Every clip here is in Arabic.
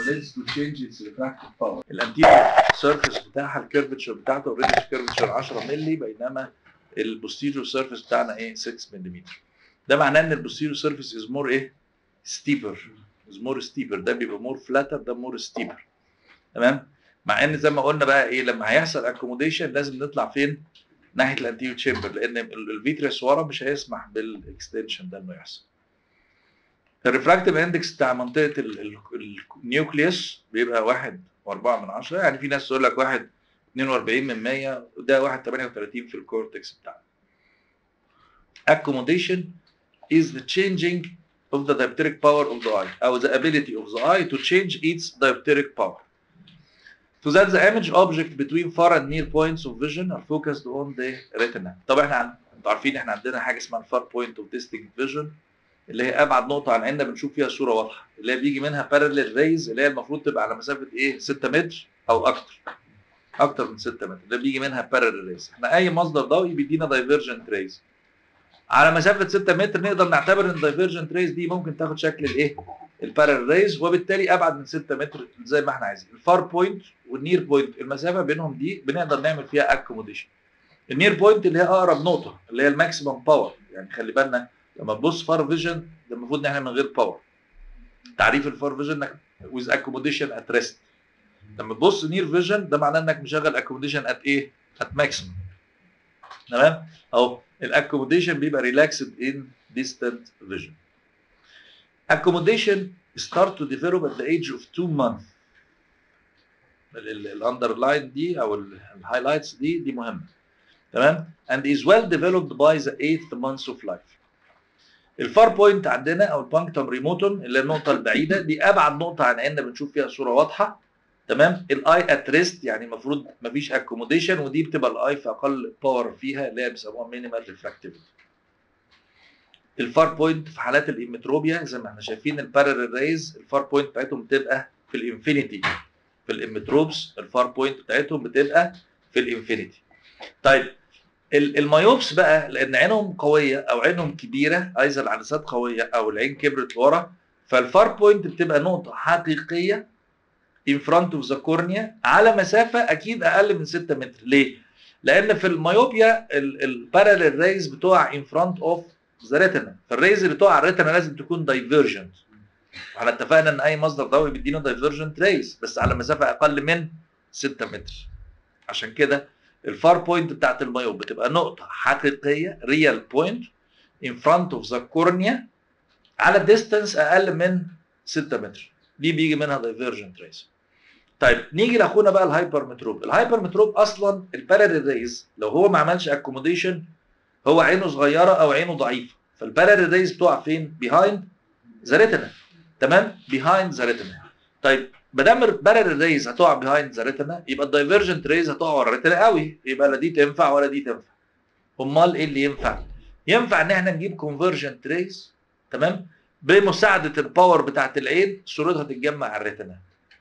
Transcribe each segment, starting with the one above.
leads to change its refractive power. الانتيريور سيرفيس بتاعها الكيرفتشر بتاعته اوريدي كيرفتشر 10 مللي، بينما البوستيريور سيرفيس بتاعنا ايه 6 ملم. ده معناه ان البوستيريور سيرفيس از مور ايه ستيبر، از مور ستيبر. ده بيبقى مور فلاتر، ده مور ستيبر. تمام. مع ان زي ما قلنا بقى ايه لما هيحصل اكوموديشن لازم نطلع فين؟ ناحيه الانتيريور تشامبر، لان الفيتريس ورا مش هيسمح بالاكستنشن ده انه يحصل. الريفراكتيف اندكس بتاع منطقه النيوكليوس بيبقى 1.4، يعني في ناس تقول لك 1.42، وده 1.38 في الكورتكس بتاعنا. Accommodation is the changing of the dioptric power of the eye أو the ability of the eye to change its dioptric power. So that the image object between far and near points of vision are focused on the retina. طبعا انتوا عارفين احنا عندنا حاجه اسمها الفار بوينت اوف distinct vision، اللي هي ابعد نقطه عن عيننا بنشوف فيها صوره واضحه، اللي هي بيجي منها parallel rays، اللي هي المفروض تبقى على مسافه ايه 6 متر او اكتر من 6 متر. ده بيجي منها parallel rays. احنا اي مصدر ضوئي بيدينا divergent rays على مسافه 6 متر، نقدر نعتبر ان divergent rays دي ممكن تاخد شكل الايه البارل ريز، وبالتالي ابعد من 6 متر زي ما احنا عايزين. الفار بوينت والنير بوينت المسافه بينهم دي بنقدر نعمل فيها اكوموديشن. النير بوينت اللي هي اقرب نقطه، اللي هي الماكسيمم باور. يعني خلي بالنا لما تبص فار فيجن ده المفروض ان احنا من غير باور. تعريف الفار فيجن انك ويز اكوموديشن ات ريست. لما تبص نير فيجن ده معناه انك مشغل اكوموديشن ات ايه؟ ات ماكسيمم. تمام؟ اهو الاكوموديشن بيبقى ريلاكسد ان ديستانت فيجن. Accommodation start to develop at the age of 2 months. الاندرلاين دي او الهايلايتس دي مهمه. تمام. and is well developed by the 8th month of life. الفار بوينت عندنا او البانكتوم ريموتون اللي هي النقطه البعيده دي ابعد نقطه عن عيننا بنشوف فيها صوره واضحه. تمام. الاي ات ريست يعني المفروض مفيش اكوموديشن، ودي بتبقى الاي في اقل باور فيها اللي هي بيسموها مينيمال ريفراكتيفيتي. الفار بوينت في حالات الامتروبيا زي ما احنا شايفين البارلل ريز الفار بوينت بتاعتهم بتبقى في الانفينيتي. في الامتروبس الفار بوينت بتاعتهم بتبقى في الانفينيتي. طيب المايوبس بقى لان عينهم قويه او عينهم كبيره، ايضا العدسات قويه او العين كبرت لورا، فالفار بوينت بتبقى نقطه حقيقيه in front of the cornea على مسافه اكيد اقل من 6 متر. ليه؟ لان في المايوبيا البارلل ريز بتقع in front of ذا ريتنا، فالريز اللي تقع على الريتنا لازم تكون دايفيرجنت. احنا اتفقنا ان اي مصدر ضوئي بيدينا دايفيرجنت ريز بس على مسافه اقل من 6 متر. عشان كده الفار بوينت بتاعت المايوب بتبقى نقطه حقيقيه ريال بوينت ان فرونت اوف ذا كورنيا على ديستانس اقل من 6 متر، دي بيجي منها دايفيرجنت ريز. طيب نيجي لاخونا بقى الهايبر متروب. الهايبر متروب اصلا البارلل ريز لو هو ما عملش اكوموديشن هو عينه صغيره او عينه ضعيفه، فالبارلل ريز بتقع فين؟ بيهايند ذا ريتنا. تمام؟ بيهايند ذا ريتنا. طيب ما دام البارلل ريز هتقع بيهايند ذا ريتنا يبقى الدايفرجنت ريز هتقع ورا الريتنا قوي، يبقى لا دي تنفع ولا دي تنفع. امال ايه اللي ينفع؟ ينفع ان احنا نجيب كونفرجنت ريز تمام بمساعده الباور بتاعت العين صورتها تتجمع على الريتنا.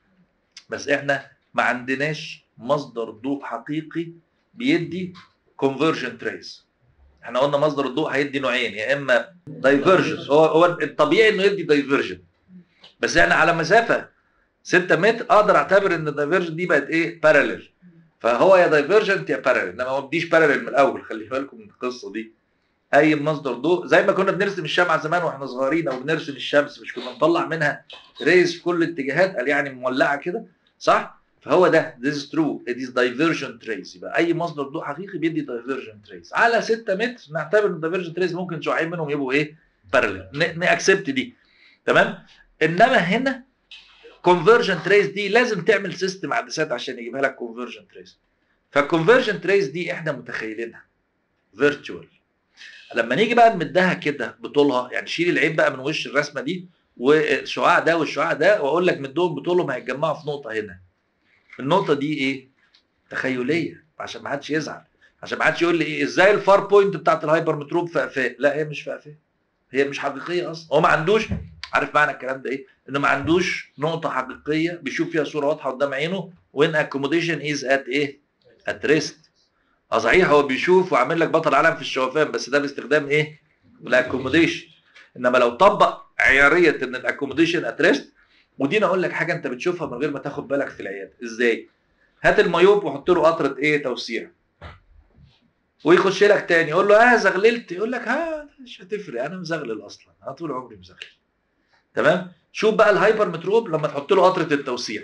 بس احنا ما عندناش مصدر ضوء حقيقي بيدي كونفرجنت ريز. احنا قلنا مصدر الضوء هيدي نوعين، يا اما دايفرجنس، هو الطبيعي انه يدي دايفرجن، بس احنا على مسافه 6 متر اقدر اعتبر ان الدايفرجن دي بقت ايه؟ باراليل. فهو يا دايفرجنت يا باراليل، انما ما بديش باراليل من الاول. خلي بالكم من القصه دي. اي مصدر ضوء زي ما كنا بنرسم الشمعة زمان واحنا صغيرين او بنرسم الشمس، مش كنا نطلع منها ريز في كل الاتجاهات قال يعني مولعه كده، صح؟ فهو ده this is true it is divergent rays. يبقى اي مصدر ضوء حقيقي بيدي divergent rays على 6 متر نعتبر ان divergent rays ممكن شعاعين منهم يبقوا ايه؟ parallel، نأكسبت دي. تمام؟ انما هنا convergent rays دي لازم تعمل سيستم عدسات عشان يجيبها لك convergent rays. فالconvergent rays دي احنا متخيلينها virtual. لما نيجي بقى نمدها كده بطولها، يعني شيل العين بقى من وش الرسمه دي والشعاع ده والشعاع ده واقول لك مدهم بطولهم هيتجمعوا في نقطه هنا. النقطه دي ايه؟ تخيليه عشان ما حدش يزعل، عشان ما حدش يقول لي ايه ازاي الفار بوينت بتاعت الهايبر متروب فقفاء. لا هي مش فقفاء، هي مش حقيقيه اصلا. هو ما عندوش، عارف معنى الكلام ده ايه؟ انه ما عندوش نقطه حقيقيه بيشوف فيها صوره واضحه قدام عينه وين اكوموديشن از ات ايه؟ ات ريست. صحيح هو بيشوف وعامل لك بطل عالم في الشوفان بس ده باستخدام ايه؟ الاكوموديشن. انما لو طبق عياريه ان الاكوموديشن ات ريست ودي انا اقول لك حاجه انت بتشوفها من غير ما تاخد بالك في العياده. ازاي؟ هات المايوب وحط له قطره ايه توسيع، ويخش لك تاني يقول له زغللت، يقول لك مش هتفرق انا مزغلل اصلا، انا طول عمري مزغلل. تمام. شوف بقى الهايبر متروب لما تحط له قطره التوسيع،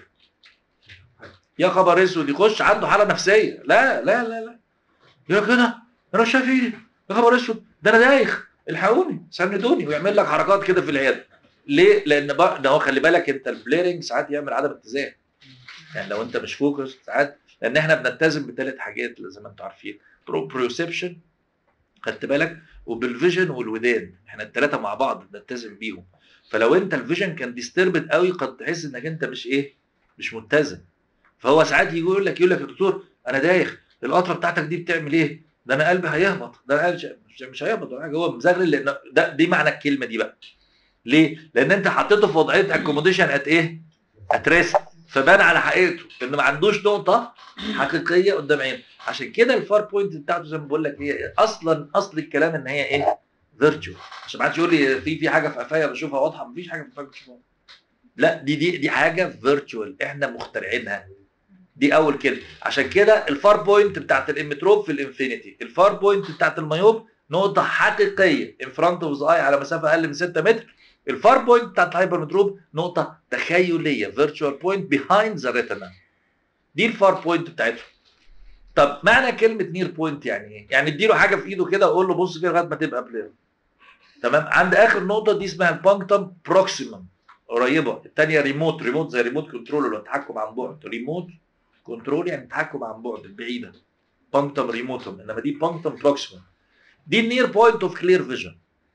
يا خبر اسود، يخش عنده حاله نفسيه. لا لا لا لا، يا كده انا مش شايف ايدي، يا خبر اسود ده انا دايخ، الحقوني سندوني، ويعمل لك حركات كده في العياده. ليه؟ لان بقى ده هو خلي بالك انت البليرنج ساعات يعمل عدم اتزان، يعني لو انت مش فوكس ساعات، لان احنا بنلتزم بثلاث حاجات زي ما انتم عارفين، بروسبشن، خدت بالك، وبالفيجن والودان، احنا الثلاثه مع بعض بنلتزم بيهم. فلو انت الفيجن كان ديستربد قوي قد تحس انك انت مش مش متزن. فهو ساعات يجي يقول لك يا دكتور انا دايخ، القطره بتاعتك دي بتعمل ايه؟ ده انا قلبي هيهبط، ده انا قلبي مش هيهبط ولا حاجه، هو مزغلل، لان دي معنى الكلمه دي بقى. ليه؟ لان انت حطيته في وضعيه اكوموديشن اتريسك، فبان على حقيقته ان ما عندوش نقطه حقيقيه قدام عينه. عشان كده الفار بوينت بتاعته زي ما بقول لك هي اصل الكلام ان هي فيرتشوال، عشان ما حدش يقول لي في حاجه في قفايا بشوفها واضحه، مفيش حاجه في قفايا بشوفها. لا، دي حاجه فيرتشوال احنا مخترعينها. دي اول كلمه. عشان كده الفار بوينت بتاعت الامتروب في الانفينيتي، الفار بوينت بتاعت المايوب نقطه حقيقيه ان فرونت اوف ذا اي على مسافه اقل من 6 متر. الفار بوينت بتاعت الهايبر متروب نقطه تخيليه فيرتشوال بوينت بيهايند ذا ريتنا. دي الفار بوينت بتاعتهم. طب معنى كلمه نير بوينت يعني ايه؟ يعني اديله حاجه في ايده كده وقول له بص كده لغايه ما تبقى بلير. تمام. عند اخر نقطه دي اسمها البانكتم بروكسيمم، قريبه. الثانيه ريموت زي ريموت كنترول اللي هو التحكم عن بعد، ريموت كنترول يعني التحكم عن بعد البعيده، بانكتم ريموتم، انما دي بانكتم بروكسيمم. دي النير بوينت اوف كلير فيجن.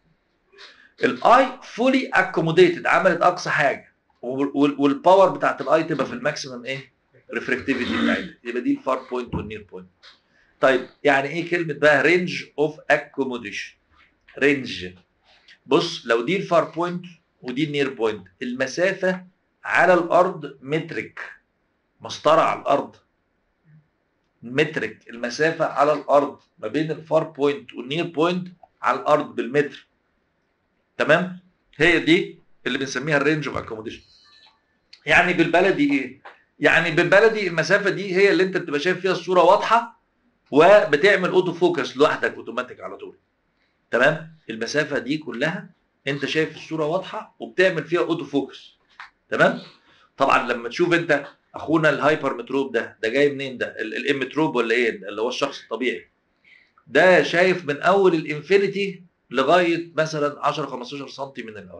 الاي فولي اكوموديتد، عملت اقصى حاجه، والباور بتاعت الاي تبقى في الماكسيمم ريفراكتيفيتي بتاعتها، يبقى دي الفار بوينت والنير بوينت. طيب يعني ايه كلمه بقى رينج اوف اكوموديشن؟ رينج، بص لو دي الفار بوينت ودي النير بوينت، المسافه على الارض مترك، مسطره على الارض مترك، المسافه على الارض ما بين الفار بوينت والنير بوينت على الارض بالمتر. تمام. هي دي اللي بنسميها الرينج اوف اكوموديشن. يعني بالبلدي ايه؟ يعني بالبلدي المسافه دي هي اللي انت بتبقى شايف فيها الصوره واضحه وبتعمل اوتو فوكس لوحدك اوتوماتيك على طول. تمام. المسافه دي كلها انت شايف الصوره واضحه وبتعمل فيها اوتو فوكس. تمام. طبعا لما تشوف انت اخونا الهايبر متروب ده جاي منين؟ ده الام متروب ولا ايه؟ اللي هو الشخص الطبيعي ده شايف من اول الانفينيتي لغايه مثلا 10 15 سم من الاول.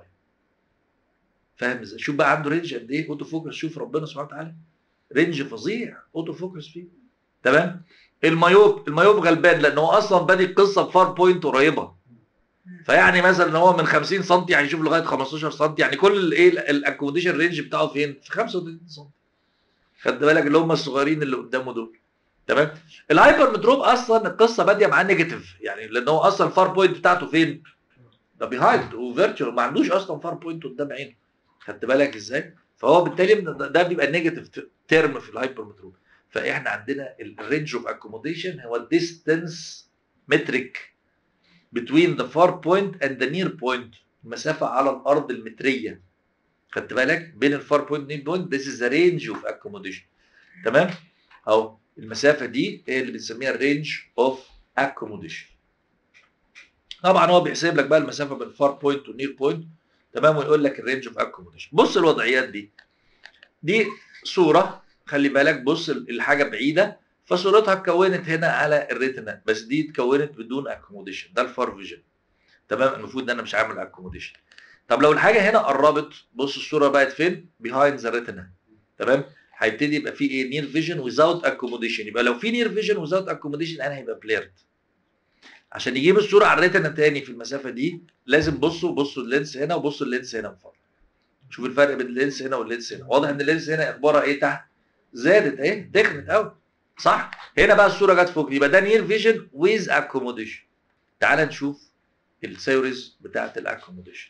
فاهم ازاي؟ شوف بقى عنده رينج قد ايه اوتو فوكس، شوف ربنا سبحانه وتعالى رينج فظيع اوتو فوكس فيه. تمام. المايوب غلبان لان هو اصلا بادي القصه بفار بوينت قريبه، فيعني مثلا هو من 50 سم هيشوف لغايه 15 سم، يعني كل الاكوموديشن رينج بتاعه فين؟ في 35 سم. خد بالك اللي هم الصغيرين اللي قدامه دول. تمام. الهايبر متروب اصلا القصه باديه معاه نيجاتيف، يعني لان هو اصلا الفار بوينت بتاعته فين؟ ده بيهايند وفيرتشوال، ما عندوش اصلا فار بوينت قدام عينه. خدت بالك ازاي؟ فهو بالتالي ده بيبقى نيجاتيف تيرم في الهايبر متروب. فاحنا عندنا الرينج اوف اكوموديشن هو الديستنس متريك between the far point and the near point، المسافه على الارض المتريه. خدت بالك بين الفار بوينت والنير بوينت، this is the range of accommodation. تمام. اهو المسافه دي هي اللي بنسميها الرينج اوف اكوموديشن. طبعا هو بيحسب لك بقى المسافه بين الفار بوينت والنير بوينت. تمام. ويقول لك الرينج اوف اكوموديشن. بص الوضعيات دي صوره، خلي بالك بص الحاجه بعيده فصورتها اتكونت هنا على الريتنا، بس دي اتكونت بدون اكوموديشن، ده الفار فيجن. تمام. المفروض ان انا مش عامل اكوموديشن. طب لو الحاجه هنا قربت، بص الصوره بقت فين؟ بيهايند ذا ريتنا. تمام. هيبتدي يبقى في نير فيجن ويزاوت اكوموديشن. يبقى لو في نير فيجن ويزاوت اكوموديشن انا هيبقى بليرد. عشان يجيب الصوره على الريتنا تاني في المسافه دي لازم بصوا اللينس هنا وبصوا اللينس هنا من فوق. شوف الفرق بين اللينس هنا واللينس هنا، واضح ان اللينس هنا اخبارها ايه تحت؟ زادت تخنت قوي. صح؟ هنا بقى الصوره جت فوق، يبقى ده نير فيجن ويز اكوموديشن. تعال نشوف الثيوريز بتاعت الاكوموديشن.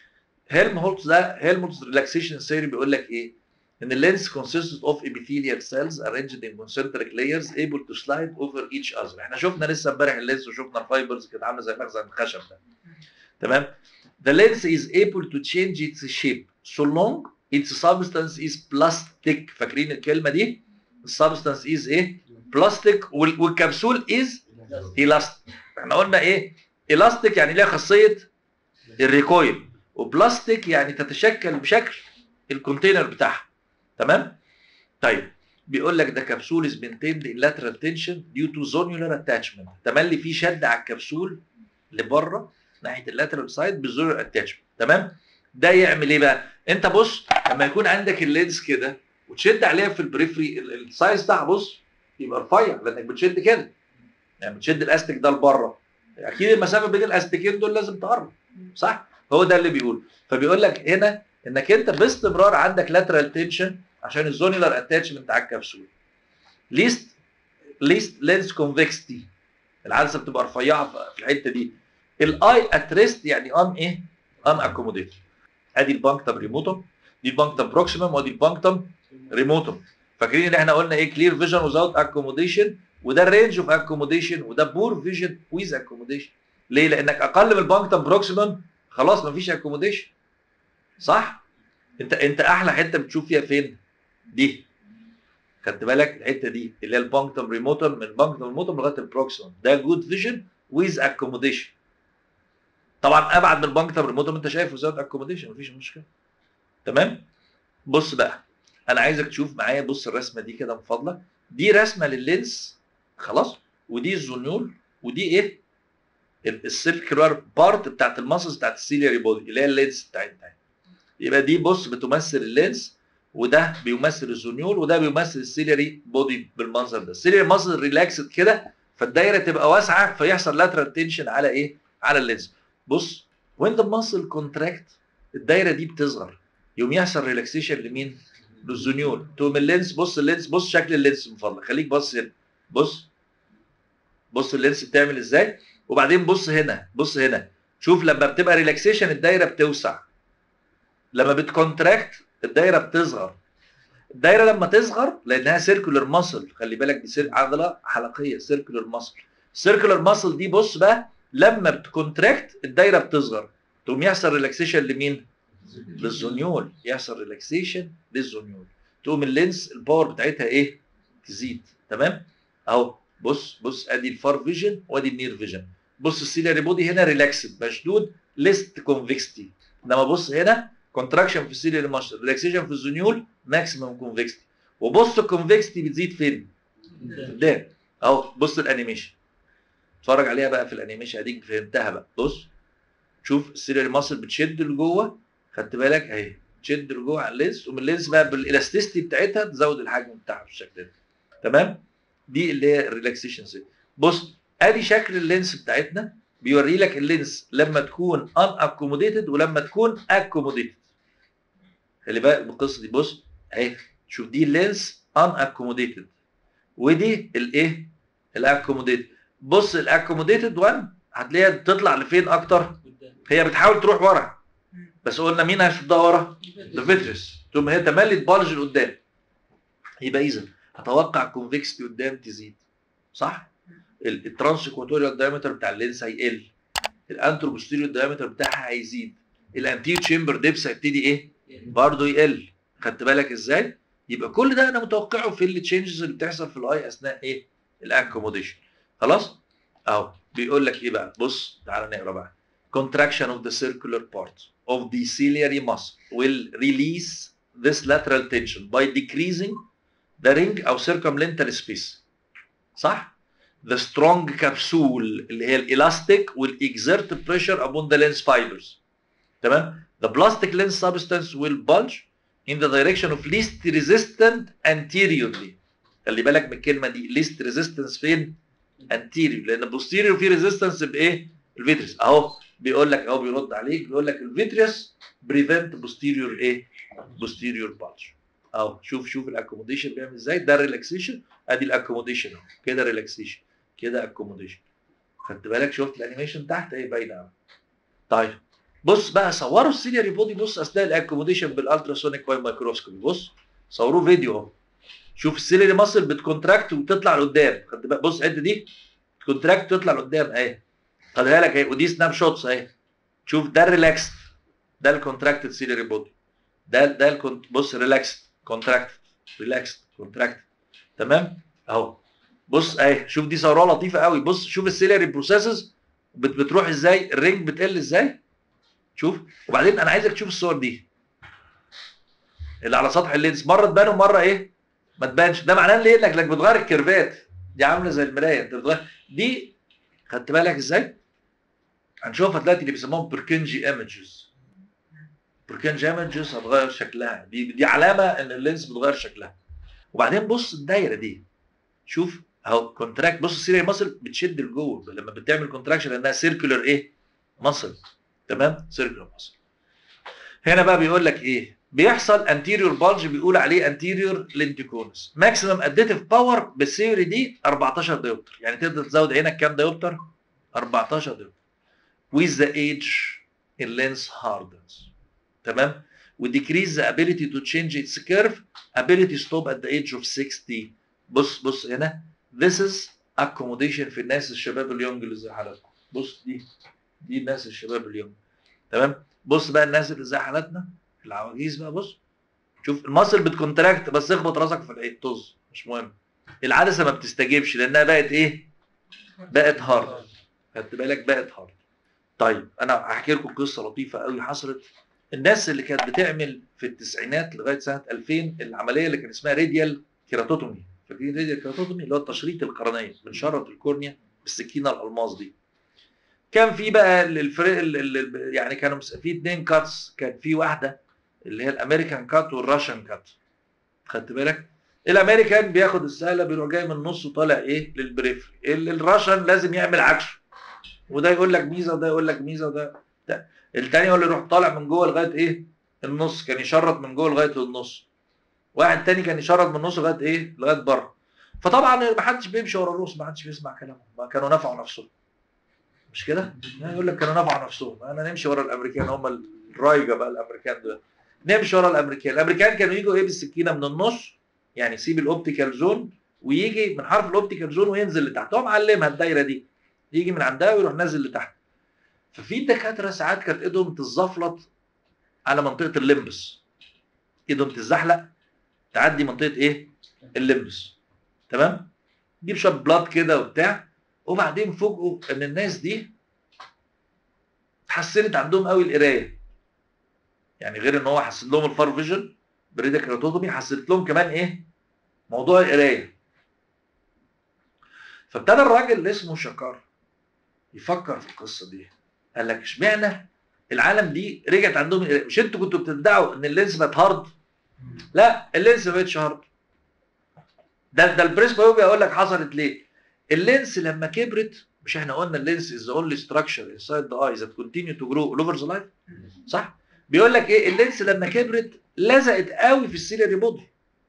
هيلمholtz ريلاكسيشن ثيوري بيقول لك ايه؟ ان اللينس consists of epithelial cells arranged in concentric layers able to slide over each other. احنا شفنا لسه امبارح اللينس وشفنا الفايبرز كانت عامله زي مخزن الخشب ده. تمام. The lens is able to change its shape so long its substance is plastic. فاكرين الكلمه دي؟ السبستانس is ايه؟ بلاستيك، والكبسول is elastic. احنا قلنا ايه؟ elastic يعني ليها خاصيه الريكويل، وبلاستيك يعني تتشكل بشكل الكونتينر بتاعها. تمام؟ طيب بيقول لك ده كبسول is maintained in lateral tension due to zonular attachment. تملي في شد على الكبسول لبره ناحيه اللاترال سايد بالزونر اتاتشمنت. تمام؟ ده يعمل ايه بقى؟ انت بص لما يكون عندك اللينس كده وتشد عليها في البريفري، السايز بتاعها بص يبقى رفيع لانك بتشد كده، يعني بتشد الاستيك ده لبره، اكيد المسافه بين الاستيكين دول لازم تقرب، صح؟ هو ده اللي بيقول. فبيقول لك هنا انك انت باستمرار عندك لاترال تنشن عشان الزونيلر اتاتشمنت على الكبسول. ليست لينس كونفكستي، العدسه بتبقى رفيعه في الحته دي. الاي اتريست يعني ايه؟ ان اكوموديت. ادي البانكتم ريموتوم، دي البانكتم بروكسيمم، ودي البانكتم ريموتوم. فاكرين ان احنا قلنا ايه؟ كلير فيجن وزاوت اكوموديشن، وده الرينج اوف اكوموديشن، وده بور فيجن ويز اكوموديشن. ليه؟ لانك اقل من البانكتم بروكسيمم خلاص مفيش اكوموديشن، صح؟ انت احلى حته بتشوف فيها فين؟ دي. خدت بالك الحته دي اللي هي البانكتم ريموتوم، من البانكتم ريموتوم لغايه البروكسيمم، ده جود فيجن ويز اكوموديشن. طبعا ابعد من البانكتم ريموتوم انت شايف وزاوت اكوموديشن مفيش مشكله. تمام؟ بص بقى انا عايزك تشوف معايا، بص الرسمه دي كده من فضلك، دي رسمه لللينس خلاص، ودي الزونيول، ودي ايه؟ السيركلر بارت بتاعت الماسلز بتاعت السيلياري بودي اللي هي اللينس بتاعتنا. يبقى دي بص بتمثل اللينس، وده بيمثل الزونيول، وده بيمثل السيلياري بودي بالمنظر ده. السيلياري ماسل ريلاكسد كده فالدايره تبقى واسعه فيحصل لاترال تنشن على ايه؟ على اللينس. بص وين ذا ماسل كونتراكت الدايره دي بتصغر، يوم يحصل ريلاكسيشن لمين؟ للزونيول. تقوم اللينس، بص اللينس، بص شكل اللينس من فضلك، خليك بص هنا، بص اللينس بتعمل ازاي، وبعدين بص هنا، بص هنا، شوف لما بتبقى ريلاكسيشن الدايره بتوسع، لما بتكونتراكت الدايره بتصغر. الدايره لما تصغر لانها سيركولر ماسل، خلي بالك دي عضله حلقيه سيركولر ماسل. السيركولر ماسل دي بص بقى لما بتكونتراكت الدايره بتصغر، تقوم يحصل ريلاكسيشن لمين؟ للزونيول، يحصل ريلاكسيشن للزونيول، تقوم اللينس الباور بتاعتها ايه؟ تزيد. تمام؟ اهو بص ادي الفار فيجن وادي النير فيجن. بص السيلياري بودي هنا ريلاكسد مشدود ليست كونفكستي، انما بص هنا كونتراكشن في السيلياري ماسل، ريلاكسيشن في الزونيول، ماكسيمم كونفكستي. وبص الكونفكستي بتزيد فين؟ قدام. اهو بص الانيميشن، اتفرج عليها بقى في الانيميشن اديك فهمتها بقى. بص شوف السيلياري ماسل بتشد لجوه، خدت بالك اهي تشد لجوه على اللينس، ومن اللينس بقى بالالاستيستي بتاعتها تزود الحجم بتاعها بالشكل ده. تمام؟ دي اللي هي الريلاكسيشن سيل. بص ادي شكل اللينس بتاعتنا، بيوري لك اللينس لما تكون ان اكوموديتد ولما تكون اكوموديتد. خلي بالك من القصه دي. بص اهي شوف دي اللينس ان اكوموديتد، ودي الايه؟ الاكوموديتد. بص الاكوموديتد 1 هتلاقيها تطلع لفين اكتر؟ هي بتحاول تروح ورا، بس قلنا مين هيشدها ورا؟ الفيتريس، ثم هي تملي تبالج لقدام. يبقى اذا اتوقع الكونفكستي قدام تزيد، صح؟ الترانس اكواتوريال دايمتر بتاع اللينس هيقل، الانترو بوستيريور دايمتر بتاعها هيزيد، الانتيريور تشامبر ديبس هيبتدي ايه؟ برضه يقل. خدت بالك ازاي؟ يبقى كل ده انا متوقعه في التشينجز اللي بتحصل في الاي اثناء ايه؟ الاكوموديشن. خلاص؟ اهو بيقول لك ايه بقى؟ بص تعالى نقرا بقى. Contraction of the circular part of the ciliary muscle will release this lateral tension by decreasing the ring أو circumlental space. صح؟ The strong capsule اللي هي elastic will exert pressure upon the lens fibers. تمام؟ The plastic lens substance will bulge in the direction of least resistant anteriorly. خلي بالك من الكلمة دي، least resistance فين؟ anterior، لأن posterior فيه resistance بإيه؟ الفيتريس. أهو بيقول لك، أهو بيرد عليك بيقول لك الفيتريس بريفنت posterior إيه؟ posterior bulge. أهو شوف الأكوموديشن بيعمل إزاي، ده الريلاكسيشن، أدي الأكوموديشن أهو، كده ريلاكسيشن، كده أكوموديشن. خدت بالك؟ شفت الأنيميشن تحت إيه باينة أهو. طيب بص بقى صوروا السيلياري بودي بص اثناء الاكوموديشن بالالتراسونيك واي مايكروسكوبي. بص صوروه فيديو اهو، شوف السيلياري ماسل بتكونتراكت وتطلع لقدام. خد بالك بص الحته دي كونتراكت تطلع لقدام اهي، خدها لك اهي، ودي سناب شوتس اهي. شوف ده الريلاكس، ده الكونتراكتد سيلياري بودي. ده بص ريلاكس كونتراكت ريلاكس كونتراكت. تمام اهو. بص اهي شوف دي صوره لطيفه قوي. بص شوف السيلري بروسيسز بتروح ازاي، الرينج بتقل ازاي. شوف. وبعدين انا عايزك تشوف الصور دي اللي على سطح اللينس، مره تبان ومره ايه ما تبانش. ده معناه ليه؟ انك بتغير الكيرفات دي، عامله زي المرايه انت بتغير دي. خدت بالك ازاي؟ هنشوفها دلوقتي اللي بيسموهم بركنجي ايمجز. بركنجي ايمجز هتغير شكلها، دي علامه ان اللينس بتغير شكلها. وبعدين بص الدايره دي، شوف اهو كونتراكت. بص السيريال ماسل بتشد لجوه لما بتعمل كونتراكشن لانها سيركولر ايه ماسل. تمام سيركولر ماسل. هنا بقى بيقول لك ايه بيحصل؟ انتيريور بالج بيقول عليه انتيريور لينتيكونس. ماكسيمم اديتيف باور بالثيوري دي 14 ديوبتر. يعني تقدر تزود عينك كام ديوبتر؟ 14 ديوبتر. with the age اللينس hardens. تمام. و decrease the ability to change its curve ability stop at the age of 60. بص هنا this is accommodation في الناس الشباب اليونج اللي زي حالتكم. بص دي الناس الشباب اليونج. تمام. بص بقى الناس اللي زي حالتنا العواجيز بقى. بص شوف الماسل بتكونتراكت بس اخبط راسك في العين طز مش مهم. العدسه ما بتستجيبش لانها بقت ايه؟ بقت هارد. خدت بالك؟ بقت هارد. طيب انا هحكي لكم قصه لطيفه قوي حصلت. الناس اللي كانت بتعمل في التسعينات لغايه سنه 2000 العمليه اللي كان اسمها راديال كيراتوتومي. فاكرين راديال كيراتوتومي اللي هو التشريط القرنيه، بنشرط الكورنيا بالسكينه الالماس دي. كان في بقى يعني كانوا في 2 كاتس. كان في واحده اللي هي الامريكان كات والراشن كات. خدت بالك؟ الامريكان بياخد السهله بيروح جاي من النص وطالع ايه للبريفري. الراشن لازم يعمل عكسه، وده يقول لك ميزه وده يقول لك ميزه وده الثاني هو اللي يروح طالع من جوه لغايه ايه النص. كان يشرط من جوه لغايه النص. واحد تاني كان يشرط من النص لغايه ايه لغايه بره. فطبعا ما حدش بيمشي ورا الروس، ما حدش بيسمع كلامهم، ما كانوا نفعوا نفسهم. مش كده؟ يقول لك كانوا نفعوا نفسهم. انا نمشي ورا الامريكان، هم الرايجه بقى الامريكان دول. نمشي ورا الامريكان كانوا يجوا ايه بالسكينه من النص، يعني يسيب الاوبتيكال زون ويجي من حرف الاوبتيكال زون وينزل لتحت. هو معلمها الدايره دي، يجي من عندها ويروح نازل لتحت. ففي دكاتره ساعات كانت ايدهم تتزفلط على منطقه الليمبس، ايدهم تتزحلق تعدي منطقه ايه الليمبس. تمام. جيب شويه بلاد كده وبتاع. وبعدين فوجئوا ان الناس دي اتحسنت عندهم قوي القرايه. يعني غير ان هو حسن لهم الفار فيجن بريدا كيراتوتومي، حسنت لهم كمان ايه موضوع القرايه. فابتدى الراجل اللي اسمه شكار يفكر في القصه دي. قال لك اشمعنى العالم دي رجعت عندهم القرايه؟ مش انتوا كنتوا بتدعوا ان اللينس بقت هارد؟ لا اللينس ما بقتش هارد. ده البريسبيوبيا اقول لك حصلت ليه. اللينس لما كبرت، مش احنا قلنا اللينس از اونلي ستراكشر انسايد ذا اي ذات كونتينيو تو جرو اول اوفر ذا لايف، صح؟ بيقول لك ايه اللينس لما كبرت لزقت قوي في السيلري بودي،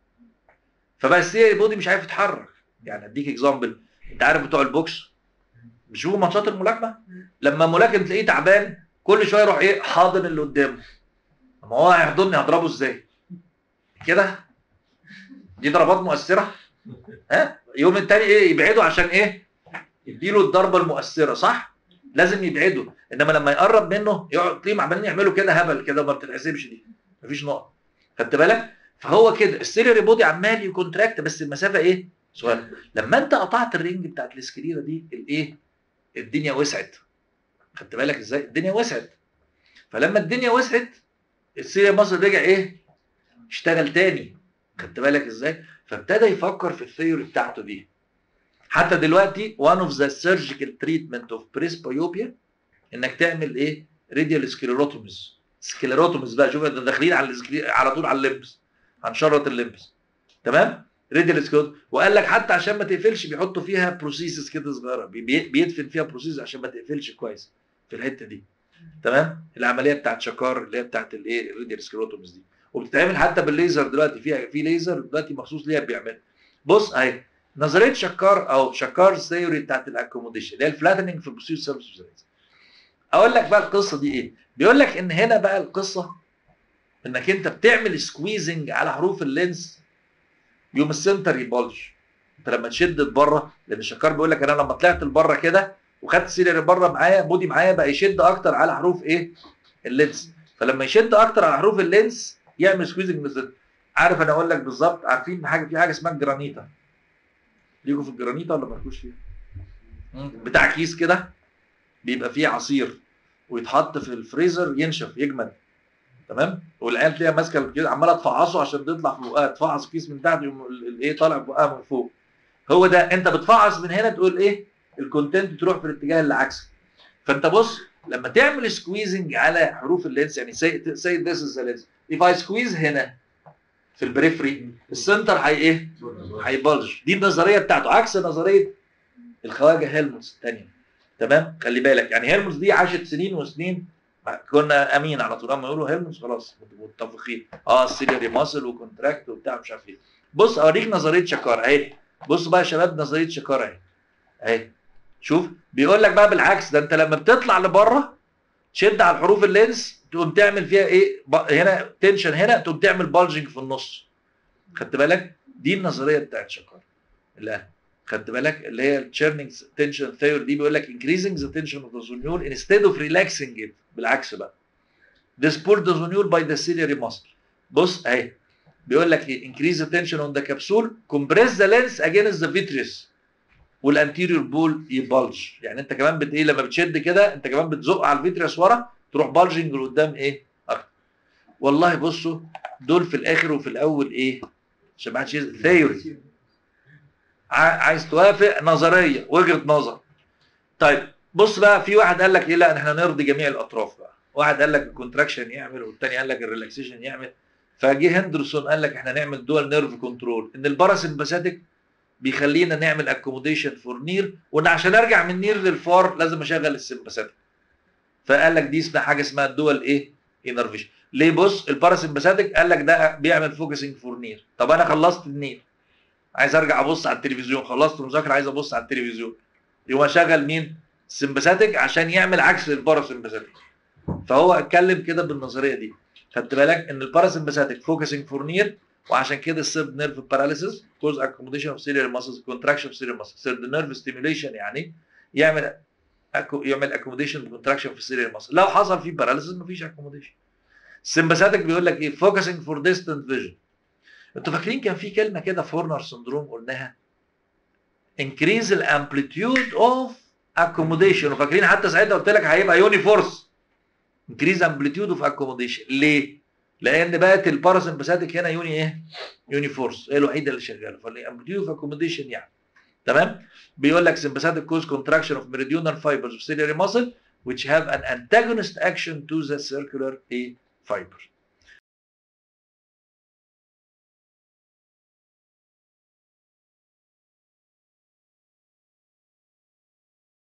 فبقى السيلري بودي مش عارف يتحرك. يعني اديك اكزامبل، انت عارف بتوع البوكس بيشوفوا ماتشات الملاكمه، لما ملاكم تلاقيه تعبان كل شويه يروح ايه حاضن اللي قدامه. ما هو هيحضني هضربه ازاي؟ كده دي ضربات مؤثره. ها يوم التاني ايه يبعده عشان ايه يديله الضربه المؤثره، صح؟ لازم يبعده. انما لما يقرب منه يقعد تلاقيهم عمالين يعملوا كده هبل كده وما بتتحسبش دي، مفيش نقط. خدت بالك؟ فهو كده السيلري بودي عمال يكونتراكت بس المسافه ايه صغيره. لما انت قطعت الرينج بتاعت الاسكليرا دي الايه الدنيا وسعت. خدت بالك ازاي؟ الدنيا وسعت. فلما الدنيا وسعت السيلري مصر رجع ايه اشتغل تاني. خدت بالك ازاي؟ فابتدى يفكر في الثيوري بتاعته دي. حتى دلوقتي one of the surgical treatment of presbyopia انك تعمل ايه راديال سكليروتوميز. سكليروتوميز بقى شوف احنا داخلين على طول على الليمبس، هنشرط الليمبس. تمام. راديال سكليروتوميز. وقال لك حتى عشان ما تقفلش بيحطوا فيها بروسيسز كده صغيره بيدفن فيها بروسيس عشان ما تقفلش كويس في الحته دي. تمام. العمليه بتاعت شكار اللي هي بتاعت الايه الراديال سكليروتوميز دي، وبتتعمل حتى بالليزر دلوقتي. في ليزر دلوقتي مخصوص ليها بيعمل. بص اهي نظريه شكار او شكار ثيوري بتاعت الاكوموديشن اللي هي الفلاتننج في البوستيريور سيرفيس. اقول لك بقى القصه دي ايه. بيقول لك ان هنا بقى القصه انك انت بتعمل سكويزنج على حروف اللينس يوم السنتر يبلج. انت لما تشد لبره، لان الشكار بيقول لك انا لما طلعت لبره كده وخدت سيلري بره معايا بودي معايا بقى يشد اكتر على حروف ايه اللينس. فلما يشد اكتر على حروف اللينس يعمل سكويزنج. عارف انا اقول لك بالظبط، عارفين في حاجه اسمها الجرانيتا؟ ليكوا في الجرانيتا ولا مالكوش فيها؟ بتاع كيس كده بيبقى فيه عصير ويتحط في الفريزر ينشف يجمد، تمام؟ والعيال تلاقيها ماسكه كده عماله تفعصه عشان تطلع في بقها، تفعص كيس من تحت يقوم الايه طالع في بقها من فوق. هو ده، انت بتفعص من هنا تقول ايه الكونتنت تروح في الاتجاه اللي عكسه. فانت بص لما تعمل سكويزنج على حروف اللينس، يعني say this is the lens. if I squeeze هنا في البريفري السنتر هي ايه؟ هيبلج. دي النظريه بتاعته عكس نظريه الخواجه هيلمولتز الثانيه. تمام؟ خلي بالك يعني هيلمولتز دي عاشت سنين وسنين، كنا امين على طول اما يقولوا هيلمولتز خلاص متفقين السيلياري ماسل وكونتراكت وبتاع مش عارف ايه. بص اوريك نظريه شكار اهي. بص بقى يا شباب نظريه شكار اهي اهي. شوف بيقول لك بقى بالعكس، ده انت لما بتطلع لبره تشد على الحروف اللينس تقوم تعمل فيها ايه؟ هنا تنشن، هنا تقوم تعمل بالجنج في النص. خدت بالك؟ دي النظريه بتاعت شكار. لا خدت بالك اللي هي التشيرنينج تنشن ثيوري دي بيقول لك increasing the tension of the zonule instead of relaxing it. بالعكس بقى this pull the zonule by the ciliary muscle. بص اهي بيقول لك ايه increase the tension on the capsule compress the lens against the vitreous والانتيريور بول يبلج. يعني انت كمان ايه لما بتشد كده انت كمان بتزق على الفيتريس ورا تروح بالجنج لقدام ايه اكتر. والله بصوا دول في الاخر وفي الاول ايه عشان ما حدش ثيوري، عايز توافق نظريه وجهه نظر. طيب بص بقى في واحد قال لك ايه لا احنا نرضي جميع الاطراف بقى، واحد قال لك الكونتراكشن يعمل والثاني قال لك الريلاكسيشن يعمل. فجه هندرسون قال لك احنا نعمل دول نيرف كنترول، ان الباراسمباثيك بيخلينا نعمل اكوموديشن فور نير، وان عشان ارجع من نير للفار لازم اشغل السمباثيك. فقال لك دي اسمها حاجه اسمها الدول ايه انرفيشن. ليه؟ بص الباراسمباثيك قال لك ده بيعمل فوكسنج فور نير. طب انا خلصت النير عايز ارجع ابص على التلفزيون، خلصت المذاكره عايز ابص على التلفزيون، يقوم اشغل مين؟ السمباثيك عشان يعمل عكس الباراسمباثيك. فهو اتكلم كده بالنظريه دي. خدت بالك ان الباراسمباثيك فوكسنج فور نير، وعشان كده السيرد نيرف باراليسيس كوز اكوموديشن اوف سيلياري ماسلز كونتراكشن اوف سيلياري ماسلز. سيرد نيرف ستيميوليشن يعني يعمل اكوموديشن كونتراكشن في السيلياري ماسل. لو حصل فيه باراليسيس مفيش اكوموديشن. السمباثيك بيقول لك ايه؟ فوكسنج فور ديستنت فيجن. انتوا فاكرين كان في كلمه كده في هورنر سندروم قلناها increase الامبليتيود اوف اكوموديشن، وفاكرين حتى ساعتها قلت لك هيبقى يوني فورس increase amplitude of accommodation. ليه؟ لان بقت الباراسمباثيك هنا يوني ايه؟ يوني فورس هي الوحيده اللي شغاله، فالامبليتيود اوف اكوموديشن يعني. تمام؟ بيقول لك sympathetic cause contraction of meridional fibers of ciliary muscle which have an antagonist action to the circular A fiber.